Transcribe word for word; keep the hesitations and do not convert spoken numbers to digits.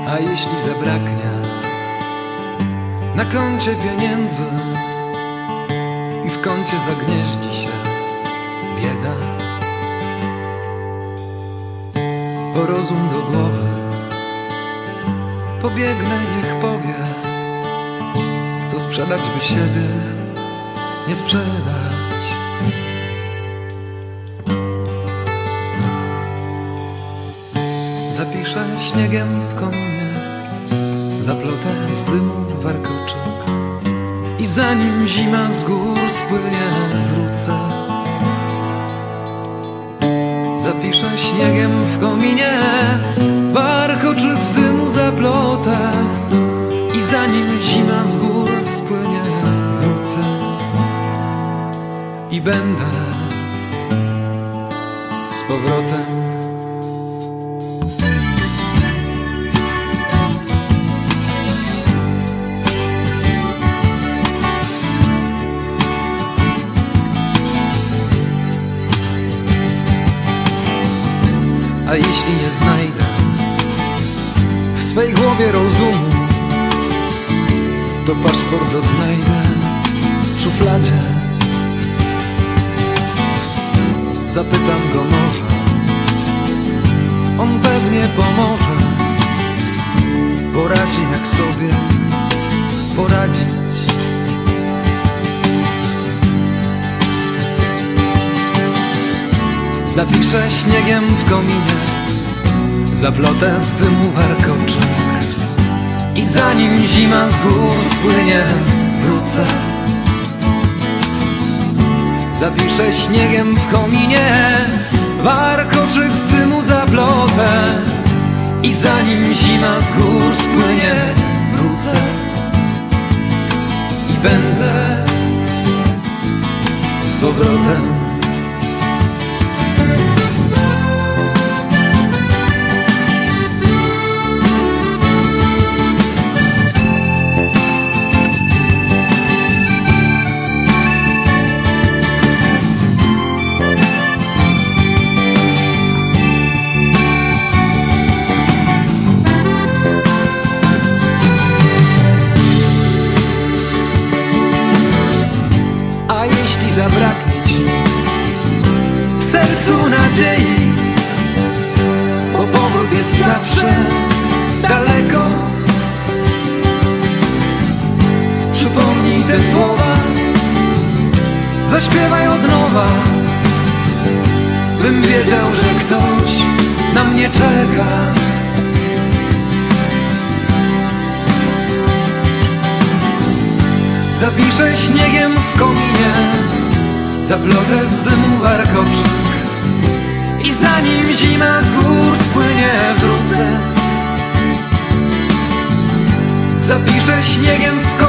A jeśli zabraknie na koncie pieniędzy i w kącie zagnieździ się bieda, po rozum do głowy pobiegnę, niech powie, co sprzedać by siebie nie sprzedać. Zapiszę śniegiem w kominie zaplotę z dymu warkoczek i zanim zima z gór spłynie, wrócę. Zapiszę śniegiem w kominie warkoczyk z dymu zaplotę i zanim zima z gór spłynie, wrócę i będę z powrotem. A jeśli nie znajdę w swej głowie rozumu, to paszport odnajdę w szufladzie. Zapytam go może, on pewnie pomoże, poradzi jak sobie poradzić. Zapiszę śniegiem w kominie zaplotę z dymu warkoczek i zanim zima z gór spłynie, wrócę. Zapiszę śniegiem w kominie warkoczyk z dymu zaplotę i zanim zima z gór spłynie, wrócę i będę z powrotem. A jeśli zabraknie ci w sercu nadziei, bo powrót jest zawsze daleko, przypomnij te słowa, zaśpiewaj od nowa, bym wiedział, że ktoś na mnie czeka. Zapiszę śniegiem w kominie zaplotę z dymu warkoczek i zanim zima z gór spłynie, wrócę. Zapiszę śniegiem w kominie